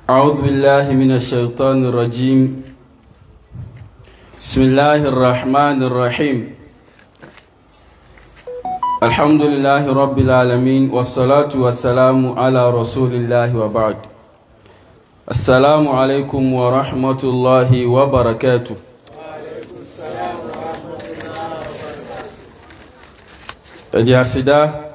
أعوذ بالله من الشيطان الرجيم. بسم الله الرحمن الرحيم. الحمد لله رب العالمين والصلاة والسلام على رسول الله وبعد. السلام عليكم ورحمة الله وبركاته. أدياسدا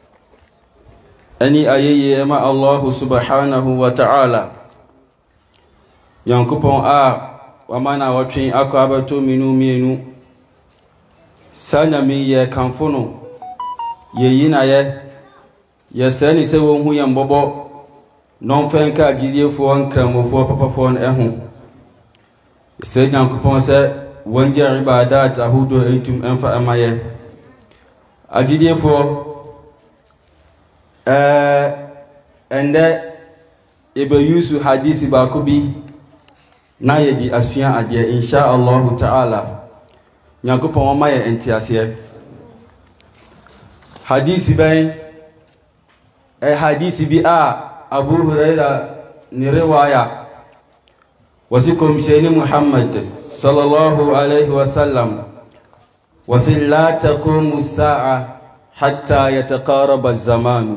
أني أيي ما الله سبحانه وتعالى Yankupon wamana watwin akwabato mienu sanyami ye kamfono ye yina ye sani se won hu ye mbobo non fenka agidefo nkramofo papafo ehu se Yankupon se wonje ibadat ahudo entum enfa amaye agidefo ende ebe yusu hadisi bakubi na yedi asua ade insha Allah ta'ala Nyankopon ma ye entiase hadisi ben hadisi bi Abu Hurairah ni riwaya wasikum shayni Muhammad sallallahu alayhi wa sallam wasilla taqumu as-sa'a hatta yataqaraba az-zaman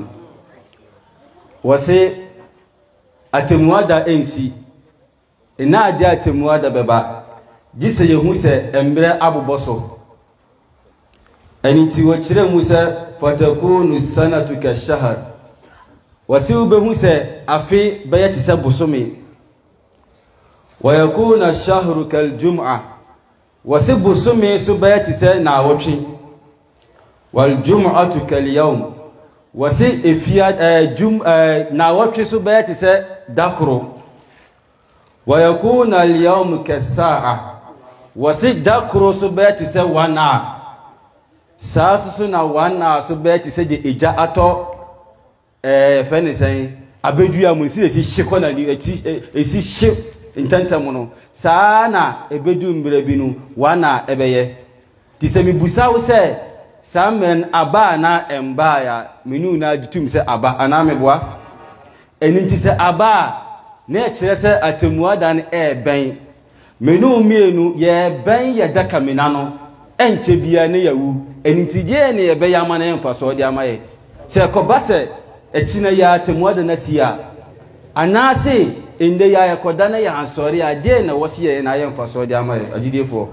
wasi atemwada ensi ina ade atemua da beba gise yehu se embre aboboso eniti wo kire mu se fatakunu sanatu ka shahr wasi ubehu se afi bayati se bosome wa yakuna shahru kal jum'a wasi bosome so bayati se na wotwe wal jum'atu kal yawm wasi efia na wotwe so bayati se dakro ويكون اليوم كالساعة وسيدكرو سبيتي سي وانا ساسسنا وانا سبيتي سي دي إجاءتو فاني سي أبدويا منسي سي شكونا لي سي شك انتانتا منو سانا أبدو مبربينو وانا أبيه تسمي بوساو سي سامن أبانا أمبايا منو ناجتوم سي أبا أنا مبوا أنتي سي أبا ne kyerese atemuadan ben menu mienu ye ben ye daka menano enche bia ne yawu enitije ne ye be yama na emfa so de amaye se kobase etina ya atemuadan asia anase ende ya yakoda na ya ansori ade na wosiye na emfa so de amaye agidefo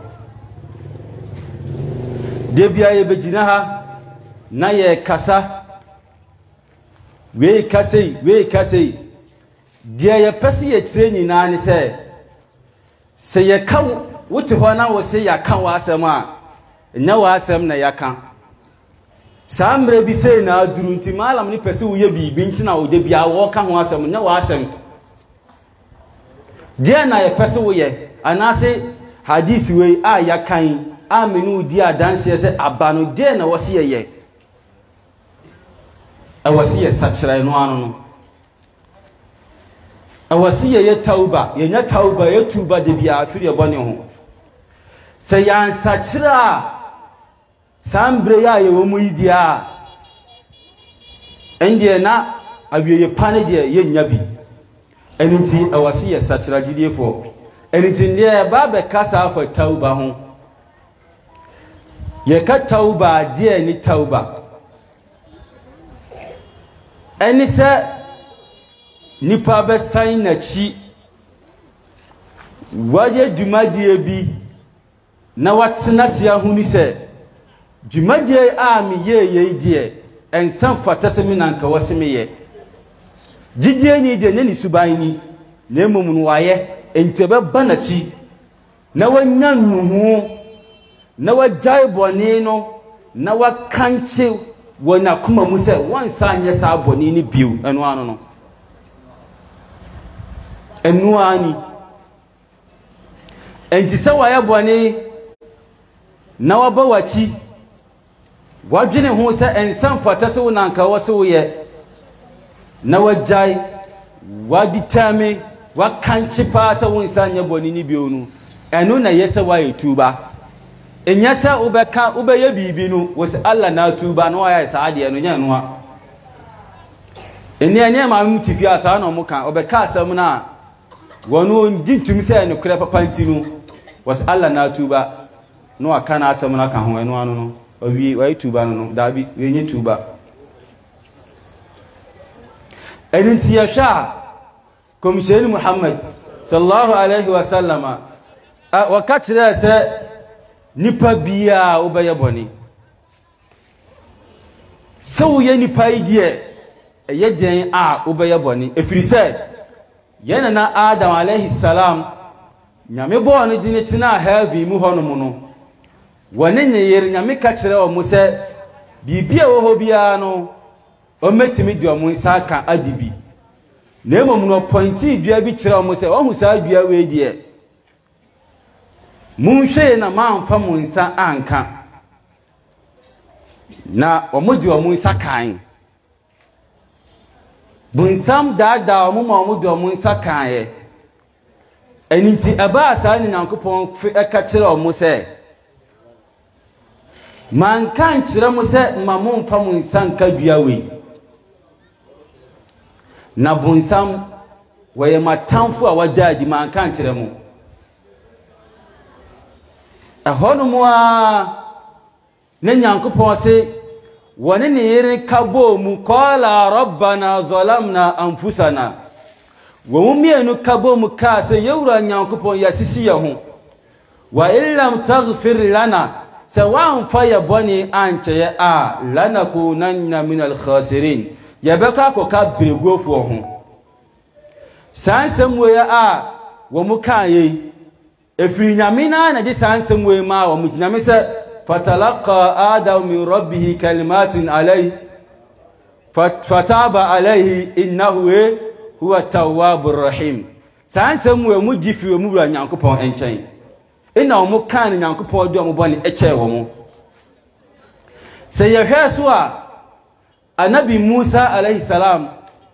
de bia ye begina ha na ye kasa we kasei dia ye pese ye kire nyina ne se ye ka wote ho na wo se ya ka wa asem a nya wa asem na ya ka samre bi se na aduru nti malam ni pese wo ye bibi nti na wo de bia wo ka ho asem nya wa asem dia na ye pese wo ye anase hadisi we ya kan amenu di adanse se abano dia na wo se ye awasi ye sachira no anu no awasiye ye tauba ye nya tauba ye tuba de bia afiri bone ho se yan sachira sambre ya ye wo muidia ende na awie ye pane de ye nya bi eniti awasiye sachira gidefo eniti ne ba be kasa afa tauba ho ye ka tauba de ni tauba enise nipa be san na chi waje dwumadie bi na watena se ahuni se dwumadie a me ye die ensam fatasemi nanka wasemi ye gidie ni de ne suban ni na emom no waye entebe banachi na wanya nuhu na wajai boni no na wakanche wona kuma mu se wonsa anye sa boni ni biu eno ano no enuani enti se wa yabone na wabawachi wadwene ho se ensam fata se wonanka wo se wo ye na wajai waditame wakanchi pa se wonsa nya boni ni bionu enu na yese wa yetuba enyasa ubeka ubeye bibi nu wo se Allah na tuba no ya saade enu nya enu a eni ma mutifi asa na omuka obeka asam na wonu ndintum se ne kure papa ntinu was Allah na tuba no aka na asem na ka ho enu anu no owi wai tuba no da bi we nyi tuba edinti ya sha komisheni Muhammad sallallahu alaihi wasallama wakati da se nipa biya obaye boni so ye nipa idie ye den obaye boni efiri se yana na Adam alaihi salam nyame bo no dine tina heavy mu hono mu no wone nyeyere nyame ka kire o mu se bibia wo ho bia no o metimi di o mu nsaka adibi na emom no pointi bia bi kire o mu se o hu sa bia we die munhwe na manfa mu nsa anka na o mu di o mu nsakan bunsam dada o mu di o mu nsakan eniti aba sa ni Nyankopɔn eka kire o mu se man kan kire mu se mamon fa mu nsanka bia we na bunsam waye matamfo a wadadi man kan kire mu ahono mu a ne Nyankopɔn se woni ne yere kabo mu qala rabbana zalamna anfusana wo mienu kabo mu ka se yewra Nyankopɔn yasisi ya ho wa illam taghfir lana sawan fa ya boni anche a lanakunanna min al-khasirin yabaka ko ka bregofo ho sansem we a wo mu kan yi efiri nyamina na di sansem we ma wo mu nyame se fatalaqa adam min rabbih kalimatin alayhi fataba alayhi innahu huwa tawwabur rahim sansem we mu jifi we mu bra Nyankopɔn enchen ina wo mu kan Nyankopɔn do mo boni eche wo mu se ye hweso a Anabi Musa alayhi salam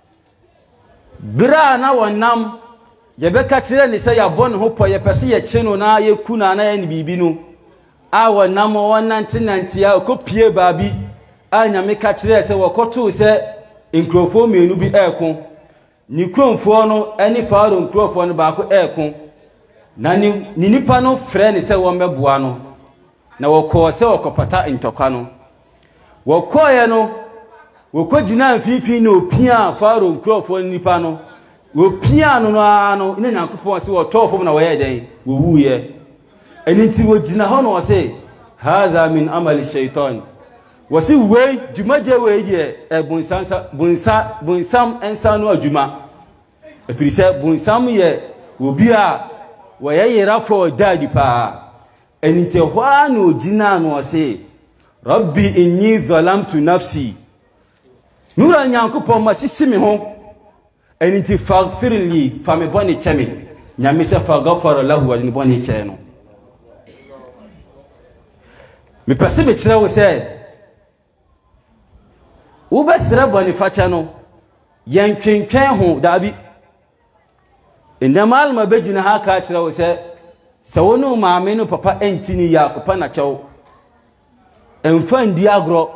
bira na wonam ye beka kire ni se ya bon ho po ye pese ye cheno na ye kuna na ye ni bibi no a wonam wonantinanti ya ko pie baabi anyame ka kire se wokoto se nkrofo menu bi eko ni kromfo no ani faaro nkrofo no ba ko eko na ni nipa no frɛ ni se wo meboa no na wokɔ se wokɔpata ntokwa no wokɔye no wokɔgyina mfifi na opia faaro nkrofo nipa no wopia no no ina Nyankopɔn se wɔtɔfo na wɔyɛ den wowuye eniti wogyina hɔ no wɔse hadha min amali shaitan wɔse wei dwumaje wei die bunsam ensano adwuma efiri sɛ bunsam ye obi a wɔyɛ yerafo dadi pa eniti hɔ na ogyina no wɔse rabbi inni zalamtu nafsi nura Nyankopɔn ma sisimi ho eniti faghfirli fa me boni chemi nyame se faghfara lahu wa ni boni che no me pese be kire wo se wo be sere boni facha no yen twentwen ho dabi inda malma be gina ha ka kire wo se wono maame no papa entini yakopa na chew emfa ndi agro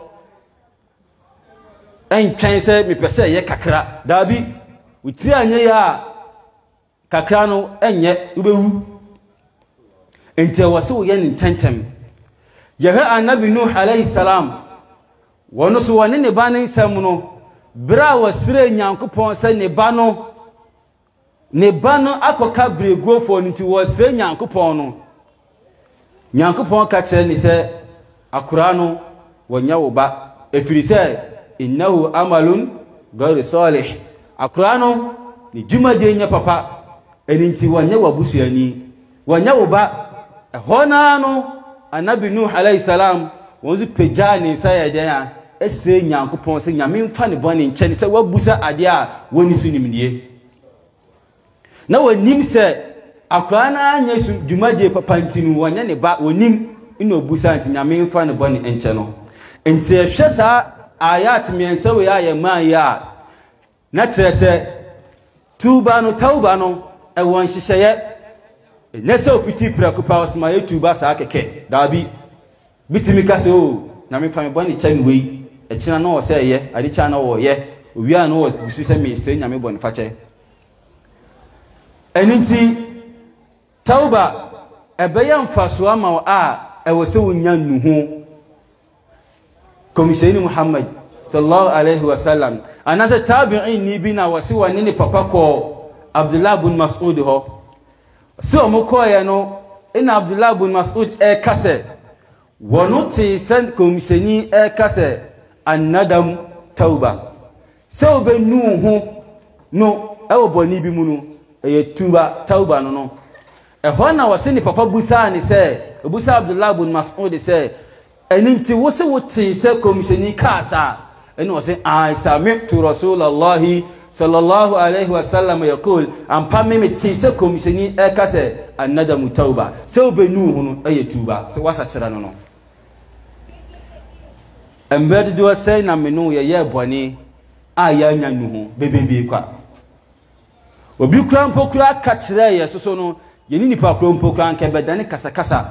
entwen se me pese ye kakra dabi uti anye ya kakra no enye ubewu ente wase wo ye ntentem yehe Anabi Nuh alayhi salam wono so wone ne ba ne nsam no bra wasire Nyankopɔn se ne ba no akoka bregofo nti wasire Nyankopɔn no Nyankopɔn ka kire ni se akura no wonya wo ba efiri se innahu amalun ghayr salih akura no ni dwumade nya papa eninti wonya wabusuani wonya wo ba hona no Anabi Nuh alayhi salam wonzu pejani saya den ese Nyankopɔn se nyame mfa ne bɔne nkyɛ se wabusa ade a woni su nimdie na wonim se akura na anya su dwumade papa ntinu wonya ne ba wonim ina obusa nti nyame mfa ne bɔne nkyɛ no enti ehwɛ sa ayat miensa we ya ma ya na trese tuba no tauba no e won hyehyeye nese ofiti prekupa osma ye tuba sa keke dabi bitimi kase o na me fami boni chami we e kina na wo se ye ade kina na wo ye owia na wo bisu se me se nyame boni fache Eninti tauba ebeya mfaso ama a ewose wonya nuhu komisheni Muhammad sallallahu alaihi wasallam anase tabi'in ni bi na wasi wani ni papa ko Abdullah ibn Mas'ud ho so mo ko ye no ina Abdullah ibn Mas'ud kase wonuti sen komisheni kase annadam tauba so be nuhu no ewo boni bi mu no tuba tauba no ehona wasi ni papa busa ni se busa Abdullah ibn Mas'ud se eninti wose wote se komisheni kasa eni wasi sami'tu Rasulullah sallallahu alaihi wasallam yaqul ampa me ti se komisheni kase annadamu tauba se obenu no tuba se wasa kira no embedi do se na menu ye boni aya nya nuhu bebebe kwa obi kura mpokura ka kira ye soso no yeni nipa kura mpokura nke bedane kasa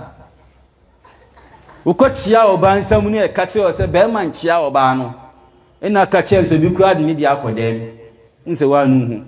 ukochia oba nsam ne ka kira se be man chia oba no ina ka kira so bi kura de dia akodem nse wa nuhu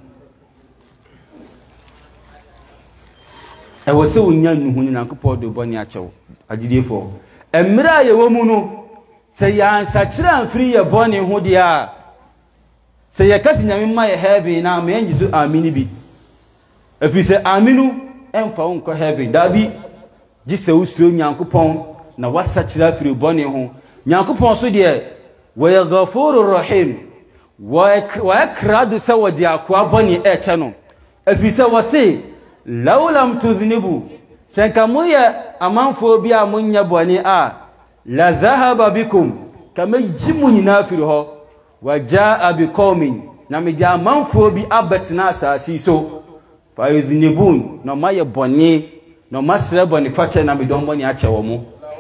wose wonya nuhu ni nankopɔ do bɔne akyɛw agidefo emra ye wo mu no se ya ansa kira amfiri ye bɔne ho dia se ye kasi nyame ma ye heaven na ma enyi so amini bi afi se aminu emfa wo nkɔ heaven dabi gi se usuro nyankopɔn na wasa kira afiri bɔne ho nyankopɔn so de wa yaghfurur rahim wa yakradu sawadi akwa bɔne ɛkyɛ no afi se wose laulam tuznibu sankamuya amanfo bi a munya bɔne a la dhahaba bikum kama jimuni nafirho wa jaa biqaumin na meja amanfo bi abatina asasi so fa yuznibun no maye bɔne no masre bɔne fache na me don bɔne ache wo mu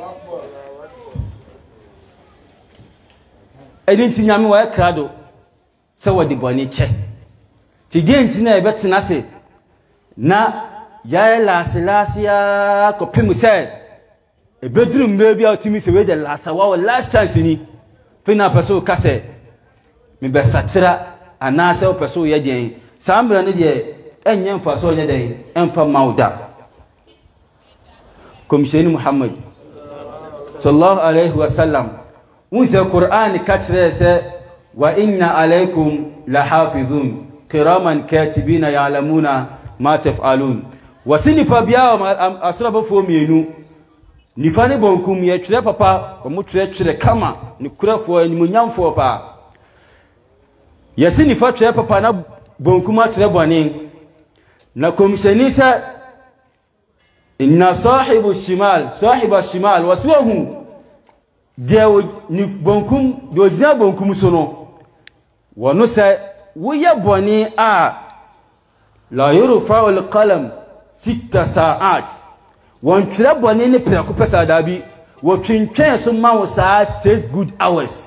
edinti nyame wa krado se wodi bɔne che ti genti na ebetina se na ya lasilasia ko pimu se e bedroom mbe bia otimi se we de lasawa o last chance ni fina peso kase me be satira anase o peso ye den sambra ne de enye mfa so nye den emfa mauda komisheni Muhammad sallallahu alaihi wasallam unse Qur'an kachre se wa inna alaikum lahafizun kiraman katibina ya'lamuna ma taf'alun wasini pa bia asraba fo mienu nifane bonkum ye twere papa ko mu twere kama ni kurafo ni munyamfo pa yasini fa twere papa na bonkum atwere bone na komisheni sa inna sahibu shimal waswahu de ni bonkum do jina bonkum so no wono sa wo ye bone a la yurfa al-qalam 6 sa'at won tire bone ni preko pesa dabi wo twintwen so ma wo saa 6 good hours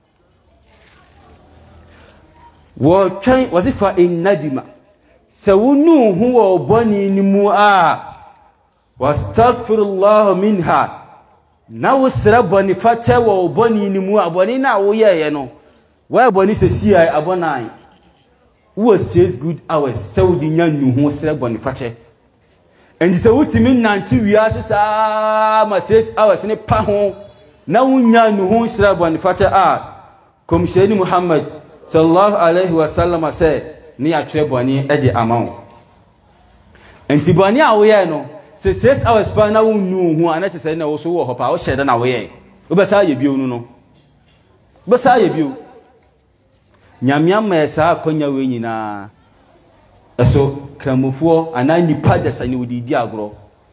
wo twen wazifa in nadima sawunu huwa bone ni mu a wastaghfirullah minha na wo sira bone fache wo bone ni mu a bone na wo ye no wa bone se cia abonan wo 6 good hours saudi nyannu ho sere bone fache endi se wutimi nanti wiase saa ma 6 hours ne pa ho na wunyannu ho sere bone fache a komisheni Muhammad sallallahu alaihi wasallam say ni atwe bone ede amawo enti bone a wo ye no se 6 hours pa na wunnu ho anate se na wo so wo ho pa wo hyede na wo ye wo be sa ye bio nu no be sa ye bio nyamia mesa akonya we nyina eso kramofo ana nipa da sane odidi agro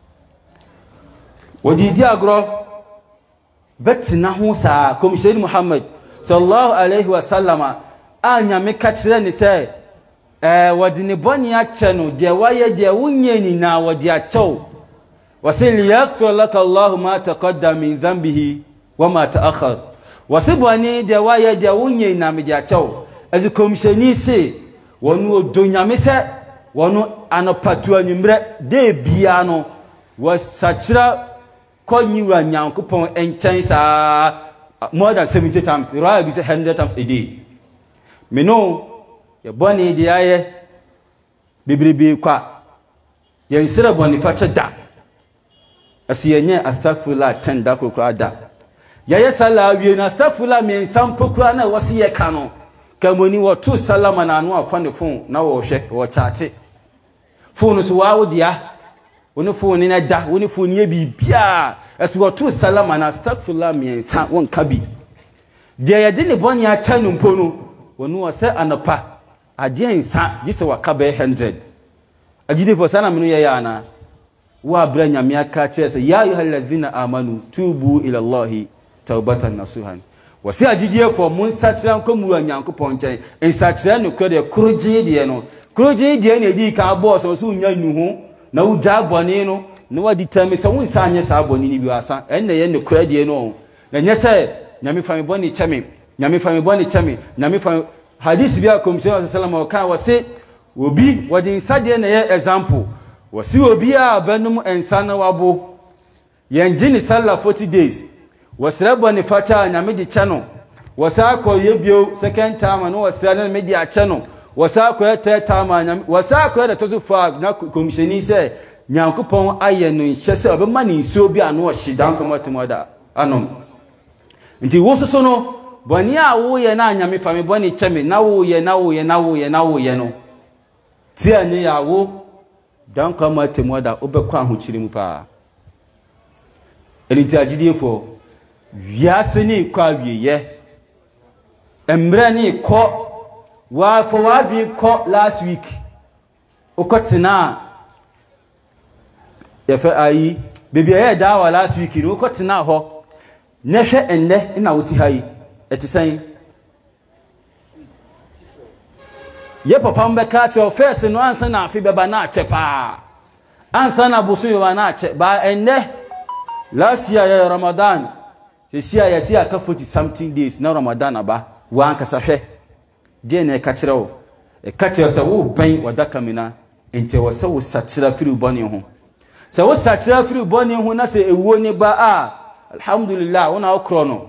betina ho sa komisheni Muhammad sallallahu alaihi wasallam anyame ka kire ni se wodi ne boni ache no de waye de wunye ni na wodi achew wasil yaghfir laka Allah ma taqaddama min dhanbihi wa ma ta'akhkhar wasibani de waye de wunye na me de achew as komisheni se wonu odonyame se wonu anopatu anwumre de bia no wasachira konyiwa nyankopon enchen sa more than 70 times right be 100 times a day me no ye boni de aye bibribi kwa yɛnsere bɔnifakyɛ da asi yɛnyɛ astaghfirullah 10 da kokora da yɛyɛ sala awie na astaghfirullah miɛnsa mpokura na wɔse yɛ ka no kamoni wɔto salama na ano afa ne phone na wɔhwɛ wɔkyate phone so waawo dia woni phone ne da woni phone ye bibia asi wɔto salama na astaghfirullah miɛnsa wɔnka bi deɛ yɛde ne bɔne akyɛ no mpo no wɔno wɔsɛ anapa adeɛ nsa gye waka bɛ 100 agide fo sana menu yɛ ana wa bra nyame aka kyerɛ sɛ ya ayyuhalladhina amanu tubu ila allahi tawbatan nasuhan wɔsɛ agide fo mun sakyerɛ nkomu anyankopɔn nkyɛn nsakyerɛ no kɔ de kurogye deɛ no kurogye deɛ na edi ka bɔ so so nya nuhu na wugya bɔne no na wadi tami sɛ won sa anya sa bɔne ni bi asa ɛnna yɛ ne kura deɛ no na nyɛ sɛ nyame fa me bɔne kyɛme nyame fa me bɔne kyɛme nyame fa hadith bi akomsiyɔ sallallahu alaihi wa sallam obi wadi nsadeɛ na yɛ example wasi obi a banum ensa na wabo yɛngye ni sallah 40 days wasrɛ bɔ ne facha nyame di kyɛ no wasa akɔ yebio second time no wasrɛ na me di akyɛ no wasa akɔ third time nyame wasa akɔ da toso fa na komisheni sɛ nyankopɔn ayɛ no nhyɛ sɛ obɛma ne nsuo bi ano ɔhye dan kɔmɔtɔmɔ da anom nti wo soso no bɔne a wo yɛ na nyame fa me bɔne kyɛ me na wo yɛ no tia ni ya wo dan kama temu da obekwa ahokyire mu pa eliti agidefo wiase ni kwa wieye emre ni ko wa fo wa bi ko last week okotina ya fa ayi bebi ya da wa last week ni okotina ho na hwe enne na woti hayi etisan ye papa mbeka che ofese no ansa na afi beba na ache pa ansa na busu beba na ache ba enne last year ya Ramadan this year ya sia ka 40 something days na Ramadan aba wa anka sa hwe de na ka kire wo e ka kire se wo ban wadaka mina ente wo se wo satira firi boni ho se wo satira firi boni ho na se ewuo ni ba a alhamdulillah wona okro no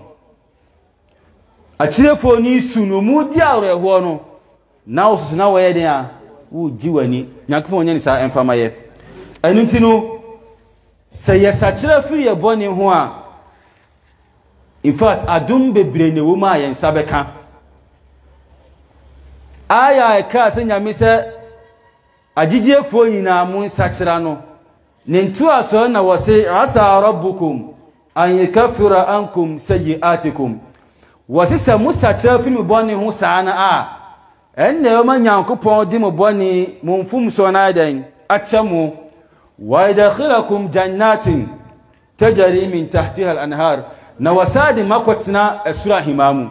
akirefo ni sunu mu di awreho no na osusu na waye den a wo jiwani nyankopon nya ni sa emfama ye enu nti no se yesakira firi ye boni ho a in fact adum bebre ne wo ma ye nsa beka aya ka se nyame se agigiefo nyina mu nsakira no ne ntu aso na wo se asa rabbukum an yakfira ankum sayiatikum wo se se musakira firi boni ho saana a enne yoma nyankopon di mo boni mo mfum so na dan akyamo wa yadkhilukum jannatin tajri min tahtiha al-anhar na wasadi makotina asura himamu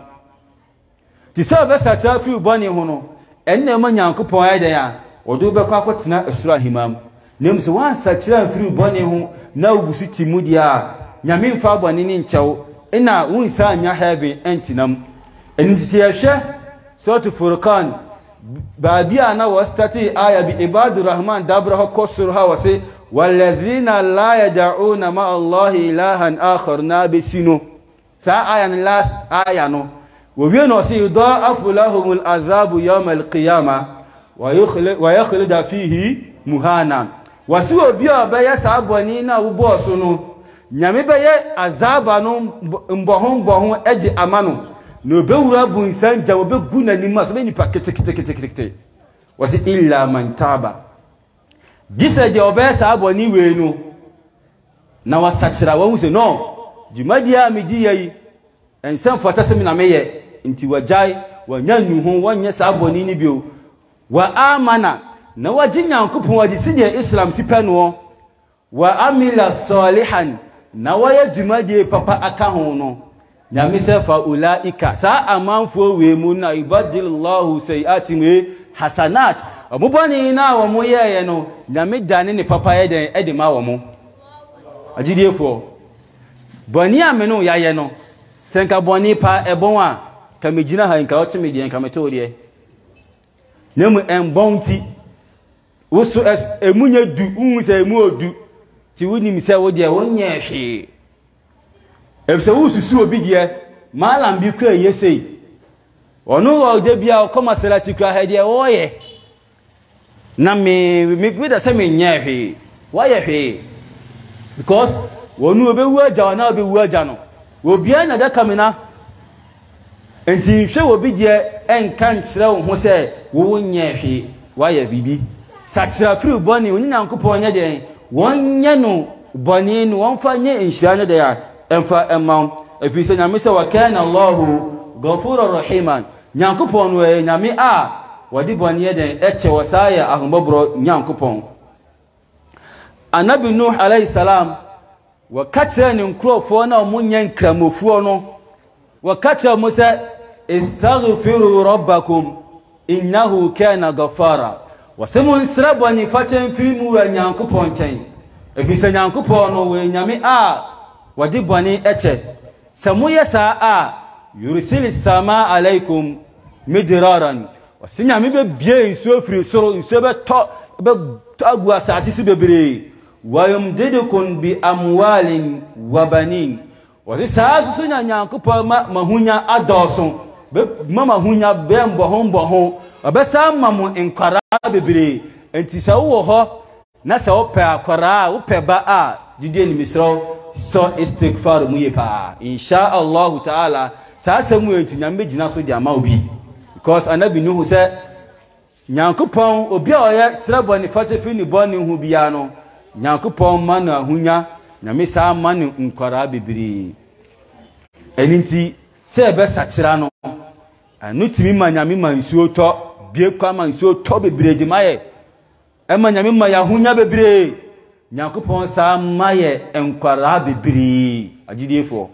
tisa besa tafi boni ho no enne yoma nyankopon adan ya odo be kwa kotina asura himamu nemso wan sakira firi boni ho na ugusu timudia nyame mfa boni ni nkyɛw ina wunsa anya heaven entinam enisi yehwe Surah Furqan babia na wastati aya bi ibadur rahman dabra kosurha wasi walladhina la yad'una ma allahi ilahan akhar nabisinu sa aya ni last aya no wo wi no si yudha'afu lahumul adhabu yawm alqiyamah wa yakhlud fihi muhana wasi obi obeye sa aboni na wo boso no nyame beye azaba no mbohon edi amano no bewura bu nsanja wo begu nanim aso be nipa kete wasi illa man taba dise je obesa aboni we no na wasakira wo se no jumadi a medi yi ensem fata se mi na meye nti wajai wanya nuhu wanya sa aboni ni bio wa amana na wajinyankopon wadi sidi islam sipa no wa amila salihan na waya jumadi papa aka ho no nyame se fa ulaika sa amanfo we mu na ibadillahu sayiatin hasanat omuboni na wo mu ye no nyame dane ne papa ye den edema wo mu agidiefo boni amenu ya ye no senka boni pa ebon a ka megina ha nka ote medien ka metode nemu embonti woso emunye du unse emu odu ti woni mi se wo de wonye hwe efse wususu obi de malam bi kwa yesei onu wo de bia o koma selati kwa ha de wo ye na me da say me nya hwe why hwe because wonu obewu agya na obewu agya no obia na da kamina enti hwe obi de enka nkyere wo ho say wo nya hwe why bibi sakira free boni oni Nyankopon nya de wonye no boni no wonfa nya enhyia ne de ya emfa emma efi se nyame se wa kana Allahu ghafurur rahiman Nyankopon we nyame a wadi boni de eche wasaya ahombobro Nyankopon Anabi Nuh alayhi salam wa kacha ni nkrofo na omunye nkramofuo no wa kacha Musa istaghfiru rabbakum innahu kana ghafara wasemu nsrabo ni fachen filmu wa Nyankopon chen efisa Nyankopon no we nyame a wadi boni eche samu yesa a yursil sama alaikum midraran wasinyame be bie nsuo firi soro nsuo be to agu asase si bebre wayumdidukum bi amwalin wa banin wasi saasu sunya Nyankopon mahunya adoso be mahunya be mboho obesa mamu enkwara bebre enti sa wo ho na sa wo pe akwara wo pe ba a dide ni misro so istighfar mu yepa insha Allah taala sa samu enti nyame gina so di ama obi because Anabi Nuhu say Nyankopon obi a oye srabo ni fate fi ni boni hu bia no Nyankopon manu ahunya nyame sa manu nkwara bebre eninti se be sakira no anu timi ma nyame mansuo to bie kwa mansuo to bebre di maye ema nyame ma ya hunya bebre Nyankopon sa maye enkwara bebre agidefo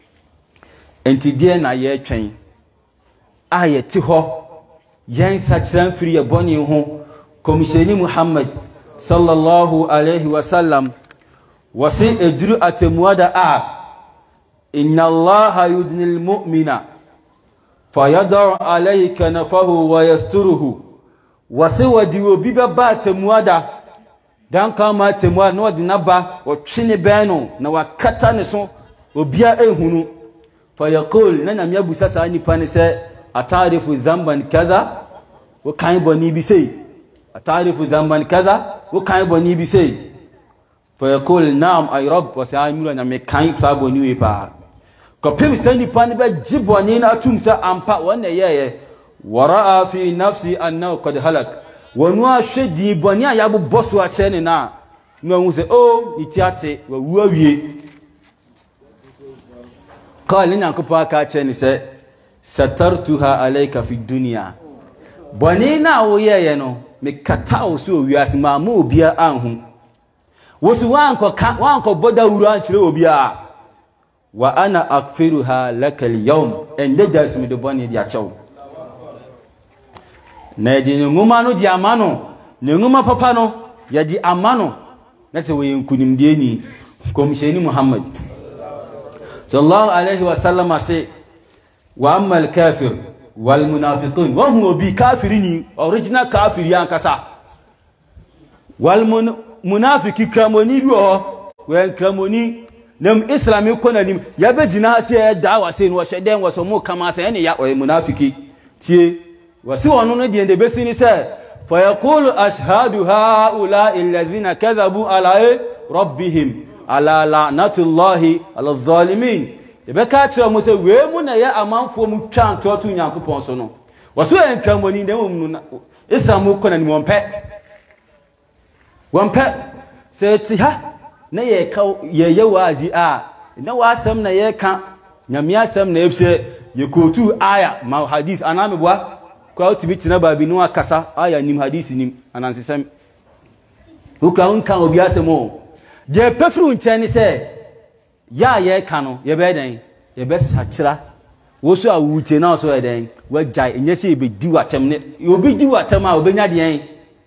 enti die na ye twen aye ti ho yen sakira firi ye boni ho komisheni Muhammad sallallahu alaihi wasallam wasi edru atemuada a inna allaha yudnil mu'mina fayadau alayka nafahu wa yasturuhu wasi wadi obi ba atemuada dan kama atemuada no de naba wo twene beno na wakata ne so obia ehunu fayaqul nana miabusa sa nipa ne se atarifu dhanban kaza wa kan boni bi sei atarifu dhanban kaza wo kan boni bi sei fayaqul na'am ay rabb wa sa'amuna na me kan fa boni we pa ko pem sani pan be jiboni na tumsa ampa wonne yeye wara'a fi nafsi annahu qad halak wonu ahwedi boni ayabu boso a chene na no hu se oh itiate wa wuawie qala Nyankopon ka chene se satartuha alayka fi dunya boni na wo yeye no me kata o so wiase ma ma obia anhu wosu wanko boda wuru anchire obia wa ana akfiruha lakal yawm ende dasmi de boni dia chaw na di nguma no di amano ne nguma papa no ya di amano na se we nkunim die ni komisheni Muhammad sallallahu alaihi wasallam ase wa amal kafir wal munafiqun wa hum bi kafirini original kafiri ankasa wal munafiki kramoni bi ho wen kramoni nam islami konanim ya begina ase ya dawa se no hyeden wo so mo kama se ne ya munafiki tie wasi wono no de besi ni se fa yaqulu ashhadu haula alladhina kadhabu ala rabbihim ala la'natullahi ala zalimin ebe ka tro mo se we mu na ya amanfo mu twan to to Nyankopon so no waso en kramoni de mu no islam konanim wonpe se ti ha na ye ka ye wazi a na wasam na ye ka nyame asam na efse ye kotu aya ma hadith aname bua kwa utibiti na babi no akasa aya nim hadith nim anansesem ukra unka obi asemo je pefru nchani se ya ye ka no ye be den ye be sakira woso awuche na so ye den wajai enyese be di watem ne obi di watem a obenya den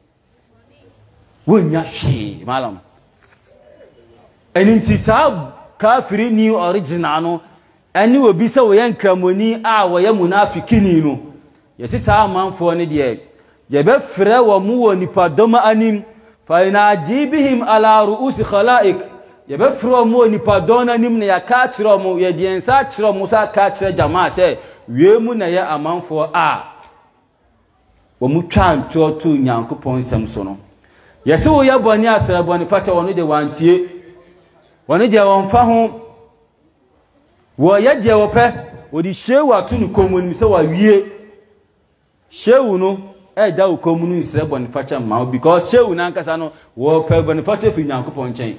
wonya hwe malam eninti sa kafiri ni original no eni obi se wo yankramoni a wo ya munafikini no yesi sa manfo ne de ye be frɛ wo mu wo nipa doma anim fa ina dibihim ala ru'us khalaiq ye be frɛ mu nipa dona anim ne ya ka kyerɛ mu ye de ensa kyerɛ mu sa ka kyerɛ jamaa se wie mu na ye amanfo a womutwa ntoto Nyankopɔn nsɛm so no yɛse wo yɛ bɔne asra bɔne fata wɔno de wantie wɔno de wɔmfa ho wo yɛ de wɔpɛ wodi hyewu ato no komu nim sɛ wawie hyewu no da wo komu no nsra bɔne fata ma because hyewu na ankasa no wo pɛ bɔne fata fi Nyankopɔn nkyɛn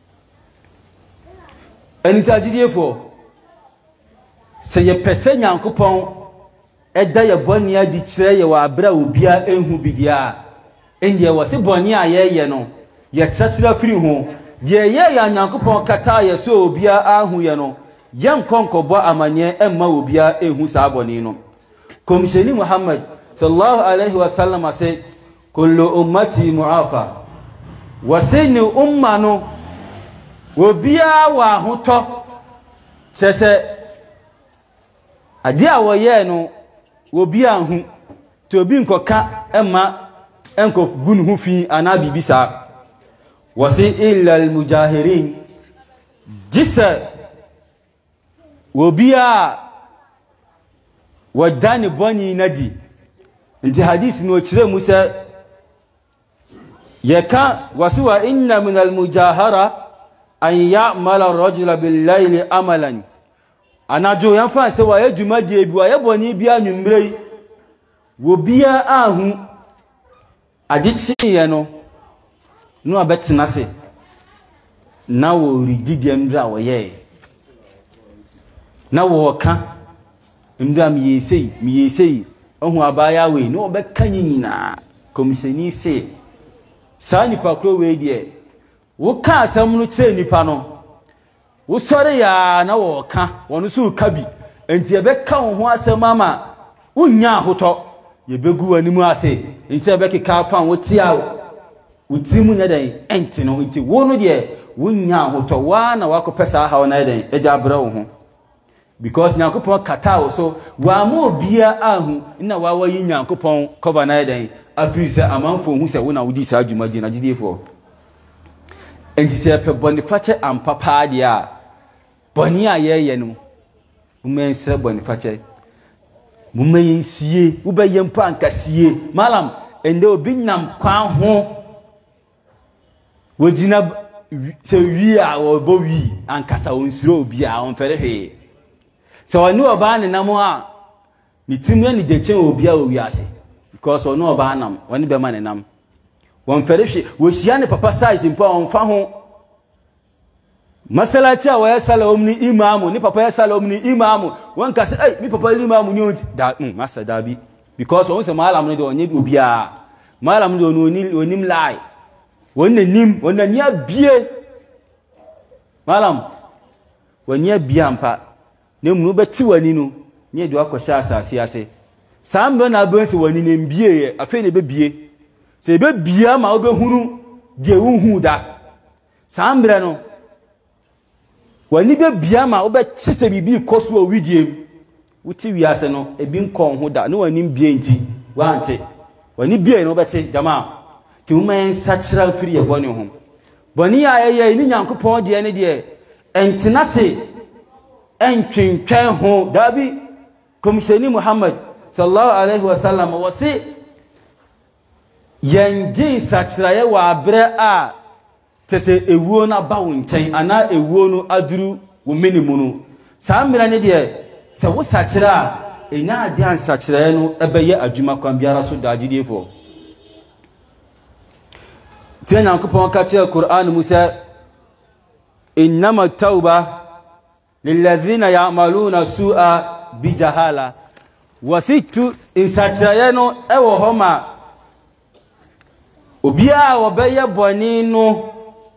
anita gidiefo sɛ yɛ pɛsɛ Nyankopɔn da yɛ bɔne adi kyerɛ yɛ wɔ abra obia enhu bidia endie wɔ se bɔne a yɛ no yɛ tsatsira firi ho de yɛ ya Nyankopɔn kata yɛ so obia ahu yɛ no yɛn konkɔbɔ amanye emma obia enhu saa bɔne no komisheni Muhammad sallallahu alaihi wasallam ase kullu ummati mu'afa wasini umma no obia wa hotɔ sɛsɛ ade a wɔyɛ no obia hu to obi nkɔka emma enkof gun hu fi ana bibisa wasi illa almujahirin jisa wobia wadani boni nadi inti hadith no kire musa yaka wasi wa inna min almujahara an ya'mala ar-rajula bil-layli amalan anajo yanfa se wa eduma die bi wa yeboni bia nwumrei wobia ahu adichiye no abetena se na wo rididi mdra wo ye na wo ka mdra mi yesei ohu abaya we no obeka nyina komisheni se saa nipa kro we die wo ka asam no kire nipa no wo sore ya na wo ka wono so ka bi enti ebeka wo ho asam ama unya ahotɔ yebegu animu ase enti ebeka fa wo tia utimu nyadan enti no enti wo no de wonya ahotɔ wa na wakopesa ha na den ede abra wo ho because Nyankopɔn kata wo so wa ma obia ahu na wa wayi Nyankopɔn cover na den afiri sɛ amanfo hu sɛ wo na wodi saa dwumadi na gidiefo enti sɛ pe bɔne fakyɛ ampapa de a bɔne a yɛyɛ no mumensɛ bɔne fakyɛ mumensie wo bɛyɛ mpa ankasie malam ende obi nam kwan ho wodina se wi a obo wi ankasa onsuro obi a onfere hwe se woni oba ne nam a ni timu ni de chen obi a owi ase because woni oba nam woni be ma ne nam wonfere hwe wo hia ne papa size mpa onfa ho masalati a wa salawum ni imamu ni papa ya salawum ni imamu won ka se mi papa ni imamu ni onti da masa dabi because won se malam no de onye obi a malam no onim lai wonanim wonania bie malam wonia bia mpa na mu beti wani no ne edu akɔhyɛ asase ase sambe na abansi wani ne mbie ye afei ne bebie se bebia ma obehunu de wuhu da sambre no wani bebia ma obɛkyese bibi koso owidiem wuti wiase no ebi nkɔn ho da ne wani mbie nti wante wani bie no obɛte jamaa ti umen sachira firi ye bɔne ho bɔne a ye ni Nyankopɔn de ne de entena se entwentwɛn ho dabi komisheni Muhammad sallallahu alaihi wasallam wasi yenjin sachira ye wa abre a tese ewuo na ba wo nkyɛn ana ewuo no aduru wo menimu no saa mmira ne de se wo sachira enya ade an sachira no ebeye adwuma kwan biara so dagidefo Tiyan Nyankopɔn ka kyerɛ Qur'an Musa innama tauba lilladhina ya'maluna su'a bijahala wasitu insatraye no ewo homa obia obeye bɔne no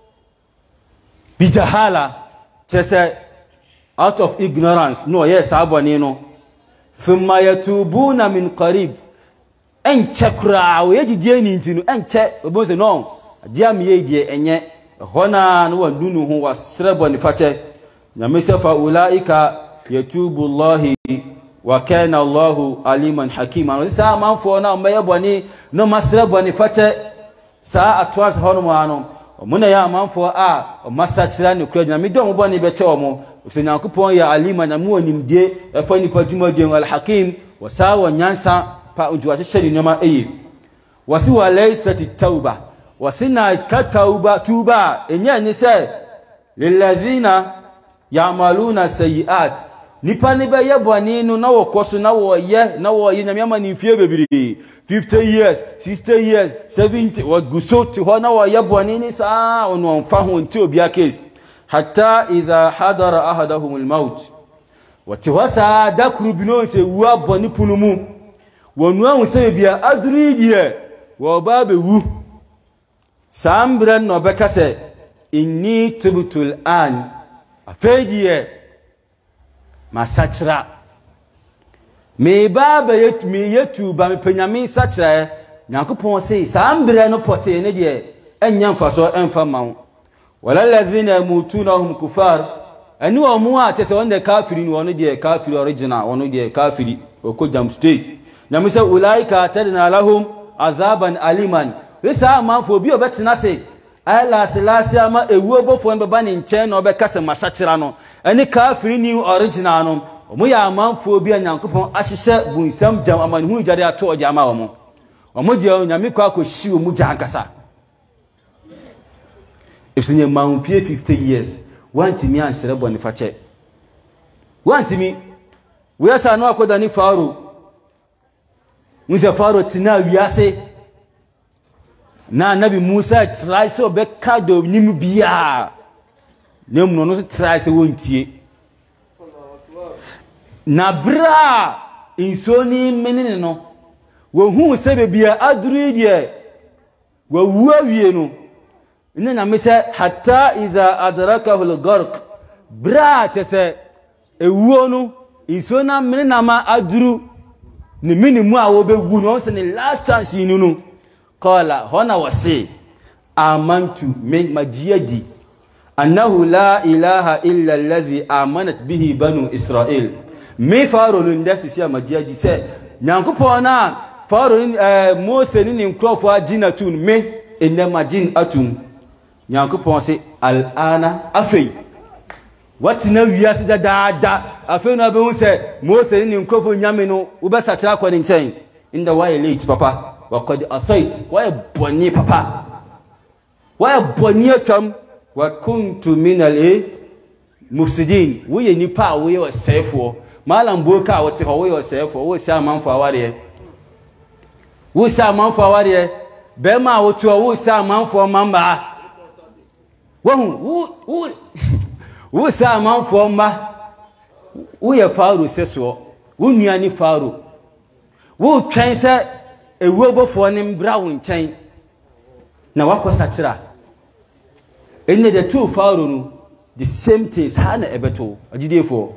bijahala chese out of ignorance no yes abɔne no thumma yatubuna min qarib enche kura we gidie ni ntinu enche obonse no dia miye die enye hona no wandunu ho wasrebo ni fate nyamese fa ulaika yatubu Allah wa kana Allah aliman hakima sa manfo na mbaye boni no masrebo ni fate sa atwas hono mo ano muna ya manfo a masachira ni kura nyame do mo boni bete omo se Nyankopon ya aliman na mo onimdie efa ni padwuma die al hakim wa sa wa nyansa pa unju ahye ni nyoma eye wasi wa laysati tauba wasi na ka tuba enya ni se lilladhina ya'maluna sayiat nipa ne be yeboni no na wokoso na wo ye nyame amani fie bebiri 50 years 60 years 70 wa gusoti ho na wo yeboni ni saa ono onfa ho nti obi akes hatta idha hadara ahadahum almaut watiwasa dakru bino se wu aboni punumu wonu ahun se bia aduridi wo ba be wu sambre no be kase inni tubtul an afegiye masachra me baba yetu ba me panyame sachra nyankopon se sambre no pote ne de enya mfaso emfa mawo wala ladhina yamutunahum kufar ani wa mu a tese wonde kafiri ni wono de kafiri original wono de kafiri okojam stage nyamisa ulaika tadna lahum azaban aliman risa manfo bi obetina se ala selasi ama ewu obofo nbeba ni nchen na obekase masachira no ani kafiri ni original no omo ya manfo bi anyankopon ahyehye bunsam jam amanhu jare ato ojama omo de nyame kwa akohyi omu jankasa ifsinye manfie 50 years want me ansere boni fache want me we asa no akoda ni faro muze faro tina wiase na nabi Musa try so be kado nim bia nem no no try se wontie na bra insoni menene no wo hu se be bia aduru die wo wu awie no nna mese hatta idha adrakahu al-gharq bra tese ewuo no insona menena ma aduru ni minimu a wo be wu no se ni last chance ni no qala hona wasi amantu min majiyadi annahu la ilaha illa alladhi amanat bihi banu israel me faro no ndati sia majiyadi se nyankopon na faro Mose ni nkrofo agina tun me enema jin atum nyankopon se al'ana afei watina wiase da afei no be hu se Mose ni nkrofo nyame no wo be satra kwa ni nchen inda why late papa وقد أصيت ويبني بابا ويبني كم وكنت من المفسدين وينيبا ويوسفو ما لامبوكا وتهو ويوسفو وسامان فواريه وسامان فواريه بما وتو وسامان فومامبا وسامان فومba ويفارو سسو ونيani faro wo twense ewobofo ne mbra wo nchen na wakosachira enne the two faro no the same things ha na ebeto agidefo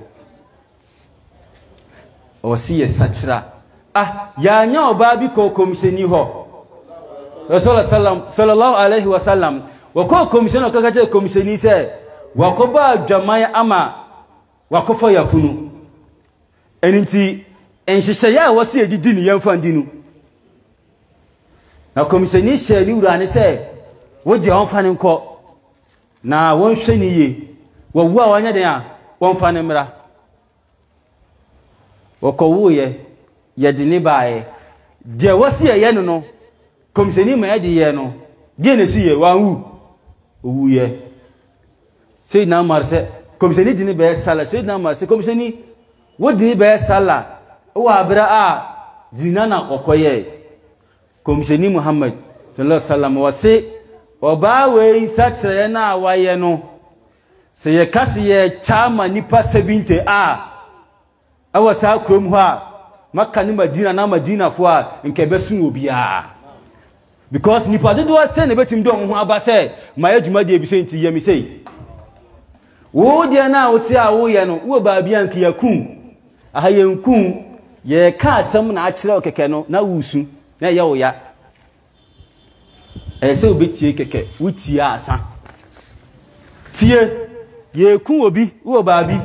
o si ye sachira ya nya oba bi ko komisheni ho Rasulullah sallallahu alaihi wasallam wako komisheni ko kaje komisheni se wakoba dwaman ama wakofo yafunu eninti enhyehyɛ ya wose edidi ni yemfa ndinu na komisheni she ni wura ne se wo je onfa ne nko na won hwe ni ye wo wu a wanya den a won fa ne mra wokowu ye de ne baaye de wose ye no no komisheni ma de ye no de ne si ye wan wu ye sei na marse komisheni de ne be sala sei na marse komisheni wo de ne be sala wa abra a zina na okoye komisheni Muhammad sallallahu alaihi wasallam wase oba we sachre na waye no se ye kase ye chama nipa 70 awasa krom ho a Makka ni Madina na Madina fo a nke besu obia because nipa dodo ase na betim do ho aba se maye dwuma de ebise nti ye mi sei wo de na wo ti a wo ye no wo ba bia nka yakun ahaye nkun ye ka asem na akire okeke no na wusu na ye wo ya ese obetie keke wutie asa tie ye kun obi wo baabi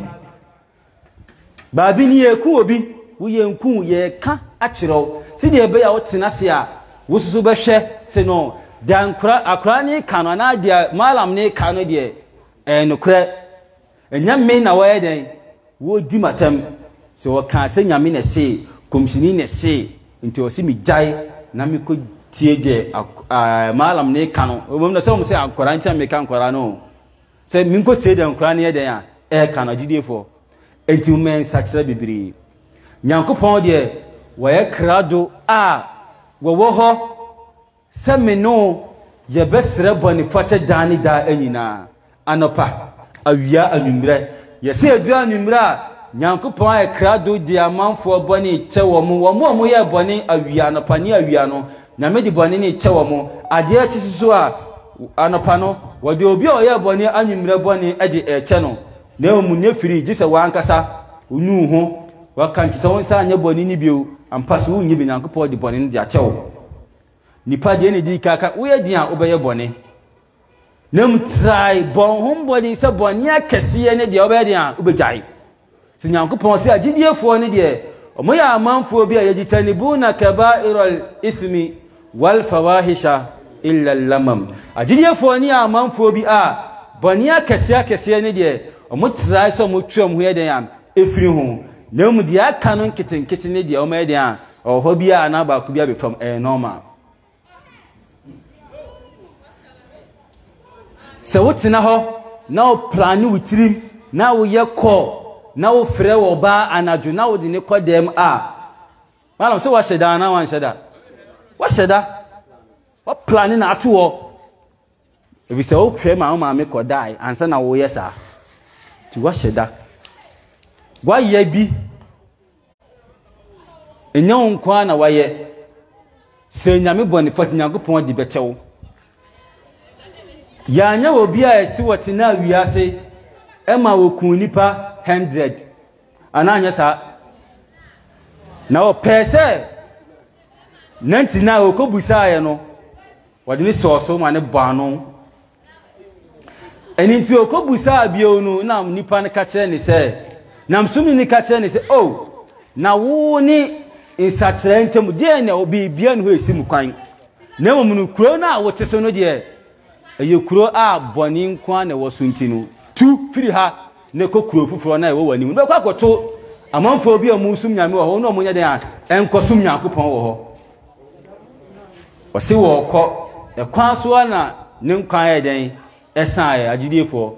ni ye kun obi wo ye nkun ye ka akire si de be ya wo tena se a wo susu be hwe se no dan akra ni kanu na dia malam ni kanu de nokre enyame na wo den wo di matam se wo kan se nyame na se komishini na se nti osi mi jai na mi ko tie de malam ne kanu o na so mo se ankora ncha me kan ankora no se mi ko tie de ankora ne de ya kanu agidefo enti men sakira bibiri Nyankopon de waye krado a wo ho se me no ye besre boni fata dani da anyina anopa awia anwumre ye se adua anwumra Nyankopon aye krado de amanfo boni chewo mo ye boni awia anopa ni awia no na me di boni ni chewo mo ade a chisusu a anopa no wode obi o ye boni anwumre boni age eche no na omu ne firi gise wankasa unu ho wakanti se wonsa anya boni ni bio ampaso unyi bi Nyankopon di boni ni dia chewo nipa de ne di kaka wo ye dia obeye boni nem try bon hom boni se boni akese ne dia obeye dia obejai si Nyankopon se agidiefo ne de omo ya amanfo bi ayajitanibuna kaba'irul ithmi wal fawahisha illa lamam agidiefo ni amanfo bi boni akese ne de omo try so mo twam ho ye den efiri ho nem dia kanon kitenkete ne de omo ye den oho bi na ba ku bi abefam normal se wotina ho na o plani wutirim na wo ye ko na wo frɛ wo ba anadwo na wo de ne kodem malam se wa sheda na wan sheda wa sheda wa plani na ato wo ebi se wo hwɛ ma me kodai ansa na wo ye sa ti wa sheda wa ye bi enyo nkwa na wa ye se nyame boni fati Nyankopon di bechewo ya nya obi a esi wotina wiase ema wokun nipa 100 ananya sa na o pese nanti na okobusa ye no wode ni soso ma ne bano eni nti okobusa bio no na nipa ne ka kire ni se na msumi ni ka kire ni se na wo ni insatre ntem de na obi bia no esi mu kwan na mo nu kuro na wo teso no de ayekuro boni nkwa na wo suntinu tu firi ha ne kokuro fufuro na wo wani mu be kwa koto amanfo bi amusum nyame wo ho no mo nya den enkosum Nyankopon wo ho wose wo ko ekwan so na ne nkwan ye den esan ye agidefo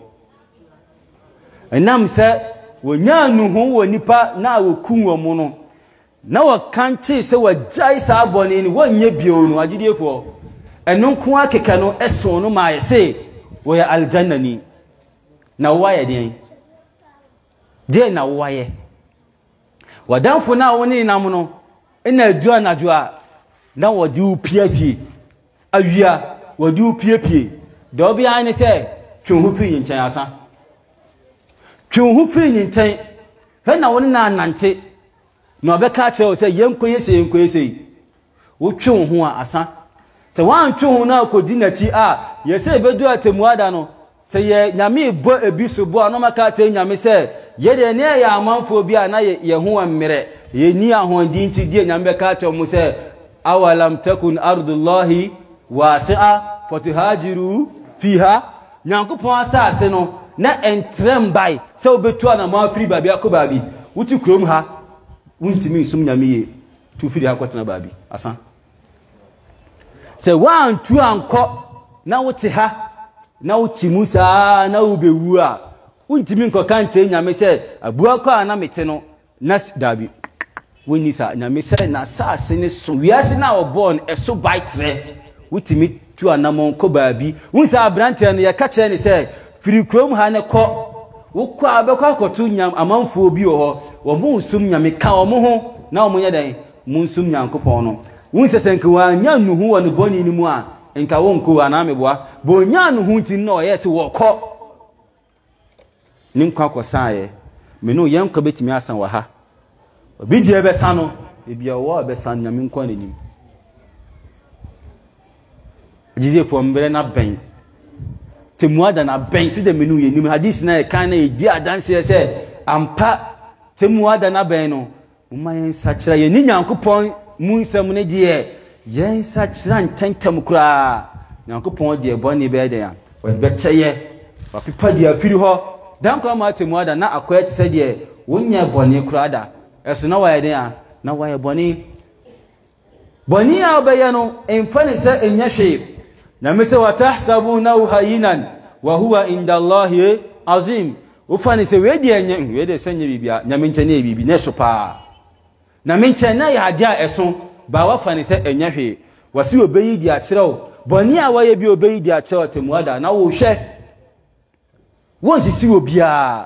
enam se wonya nuhu wo nipa na wo kunwo mu no na wo kanche se wo jai sa boni ni wonye bio no agidefo enu nko akeka no eso no ma ye se wo ya aljanna ni na wo ya den na wo ye wadanfo na wo ni nam no ina adua na adua na wo di upiapie awia wo di upiapie do bia ne se twonhu fi nchen asa twonhu fi nchen he na wo na nante na obeka kire wo se yenkoyese wo twonhu asa se wan twonhu na kodi na chi yese bedu atemuada no se ye nyame bo ebiso bo no maka kire nyame se ye de ne ya amanfo bi na ye ho ammere ye ni ahondi nti die nyame beka kire mo se awalam takun ardullahi wasi'a fatuhajiru fiha Nyankopon asase no na entrem bai se obetu na ma firi babi akobabi wuti krom ha wuntimi nsum nyame ye tu firi ha kwatena babi asa se wan tu anko na wuti ha na wuti musa na ubewu wuntimi nkoka nche nyame se abua kwa na mete no na dabi woni sa nyame se na asase ne so wiase na oborn eso baitre wutimi tu anamon ko baabi wunsa abrante no ye ka kire ni se firi krom ha ne ko wokọ abekọ akotu nyam amanfo obi ho wo mu nsum nyame ka wo mu ho na wo nya dan mu nsum Nyankopon no wunsa senke wa nya nuhu wo no boni ni mu nka wo nko ana meboa bo nya nuhu tin no ye se wo ko nin kwa ko saaye me no yen ko betimi asan wa ha obi die be sano ebia wo be san nyame nko nanim jije fo mbere na ben temuada na ben si de menu yenim hadith na kan na edi adanse se ampa temuada na ben no umma yen sakira ye ni Nyankopon mu nsam ne de yen sakira ntentem kura Nyankopon de boni be de ya we beteye wa pipa de afiri ho dan kwa ma temuada na akoya tse de wonya boni kura da eso na wa ye de ya na wa ye boni bɔne a wobɛyɛ no ɛmfa ne sɛ ɛnyɛ hwee na me sɛ watahsabunahu hayinan wa huwa inda Allahi azim wofa ne sɛ wedi ɛnyɛ wedi sɛ nyɛ bibia nyame nkyɛn ne bibi ne so paa na me nkyɛn na yɛ ade a ɛso ba wafa ne sɛ ɛnyɛ hwee wasi obeyi di akyerɛ wo bɔne a wɔyɛ bi obeyi di akyerɛ temuada na wo hwɛ wonsisi obia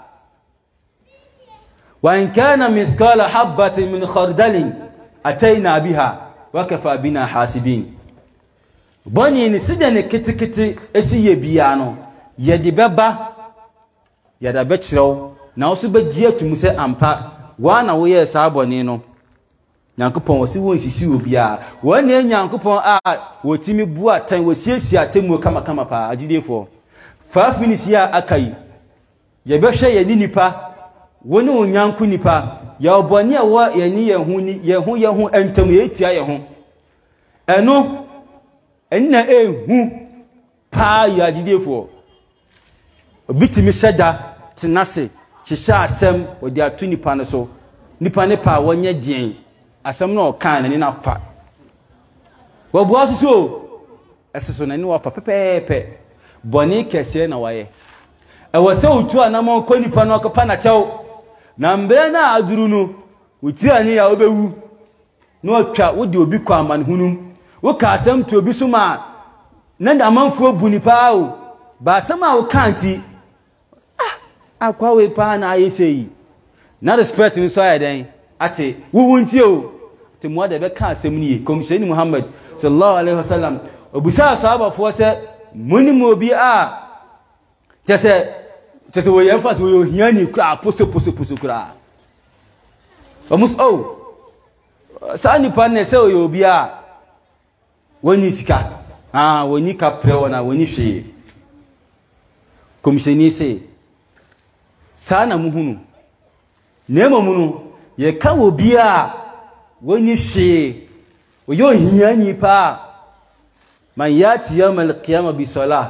wa in kana mithqala habatin min khardalin ataina biha wa kafa bina hasibin bɔne ne sida ne ketekete esi yɛ bia no yɛ de bɛba yɛ da bɛkyerɛw na wo so bɛgye atum sɛ ampa wa na wo yɛ saa bɔne no Nyankopɔn wasi wonsisi obia wɔn ne Nyankopɔn a wotimi bua tan wasiesie atemu kama pa agidefo 5 minutes ya akai ye bɛhwɛ ye ni nipa woni onyanko nipa ya obɔne a wo ye ni ye hu entam ye tia ye ho ɛno ɛnna ehu pa ya agidefo obitimi hyɛda tenase hyehyɛ asɛm odi atu nipa no so nipa ne pa wonye dien asam no kan na ni na fa wabua susu eseso na ni wa fa pepepe boni kese na waye e wose utu anam ko nipa no ko na chew na mbe na aduru no uti ani ya obewu no atwa wodi obi kwa man hunum wo ka asam tu obi suma na amanfo bu nipa o ba asam a wo kanti akwa we pa na ayesei na respect ni so ayeden ate wuwunti o temuada be ka asem ni komisheni Muhammad sallallahu alaihi wasallam obusa sahaba fo se monimu obi a tese wo yemfa so yo hiani kra poso kra omus sani panne se yo obi a woni sika woni kapre wona woni hwe komisheni se sana muhunu nemo munu ye ka obi a woni hwe oyo hiani pa man yati yawm al-qiyamah bi salah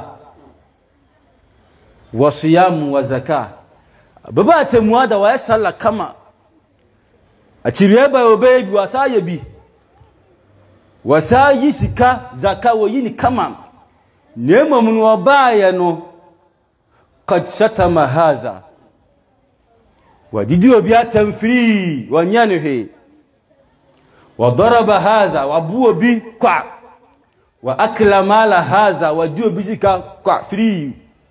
wa siyam wa zakah baba temuada wa sala kama achiriye ba obebi wasaye bi wasayi sika zakah wo yini kama nemo munu obaye no qad shatama hadha وديدي وبياتم فري ونيانه وضرب هذا وابو بي كع واكل مال هذا وديو بيسكا كع فري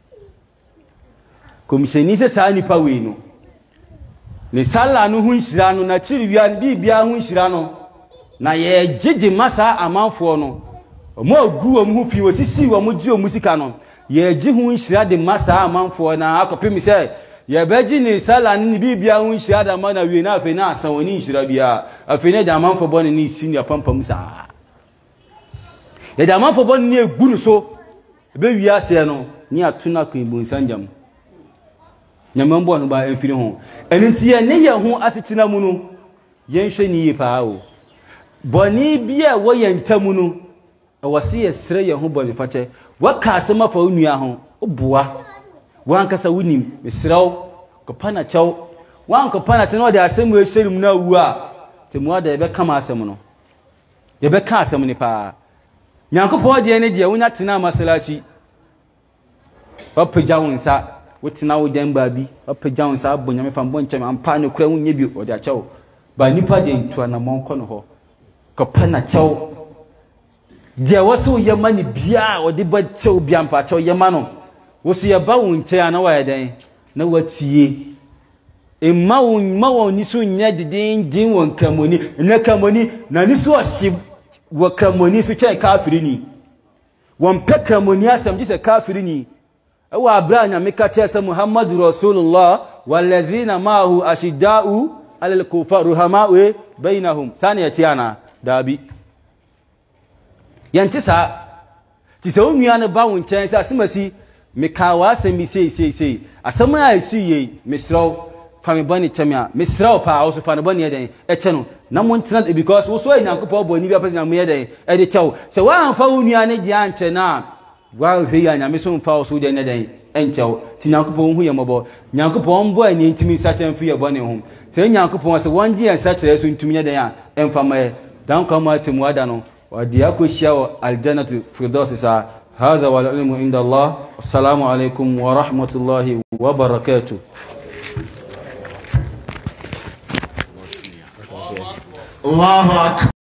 كوميشني ساني باوينو ni sala no hu nhira no na chiriwia bibia hu nhira no na ye gigi masa amanfo no mo agu o mu fi osisi wo mu di o musika no ye gi hu nhira de masa amanfo na akopemi se ye beji ni sala ni bibia hu nhira da ma na wie na afi na asawoni nhira bia afi na da amanfo bone ni senior pampam sa ye da amanfo bone ni egu no so be wi ase no ni atuna kan bu nsanjam nyamambo ho ba emfiri ho enti ye ne ye ho asetina mu no ye nhwe ni yipa o boni bia wo ye ntamu no wose ye sere ye ho boni fache waka asema fa onua ho oboa wankasa wunim mesrew kopana chaw wankopana tene ode asemu ehyerim na wu a temu ade be kama asem no ye be ka asem ni pa nyankopɔ de ne de wonya tena masalachi papaja wonsa wotina wo dan baabi papaja wonsa abonyame fa mbonche ampa ne kura wonye bi ode achaw ba nipa de ntua na monko no ho kopana chaw de waso yema ni bia ode ba chaw bia ampa chaw yema no woso ye ba wonche ana wa yeden na watie emma won ni so nya didin won kamoni na kamoni na ni so ahye wo kamoni so chen kafiri ni won pekamoni asam ji se kafiri ni wa abranya meka chesa Muhammadu Rasulullah walladhina ma'ahu ashidda'u 'alal kufar ruhama'u bainahum sani yatiana dabi yantisa tisa onua ne ba won chen sa asimasi meka wa asami sei asama asiye misraw fami bani chamia misraw pa so fa ne bani eden eche no na montena because wo so Nyankopɔ boni bia pese na mo eden e de chew se wa anfa onua ne dia nche na wa hwe ya nyame so mfa so de ne den enchew ti Nyankopɔ hu ye mobo Nyankopɔ mbo ani ntimi sachen fi ye boni ho se Nyankopɔ se wonje en sachere so ntimi ne den a emfa ma dan ka ma temu ada no ودي أكو شيء الجنة فردوس. هذا والعلم عند الله. السلام عليكم ورحمة الله وبركاته. الله أكبر.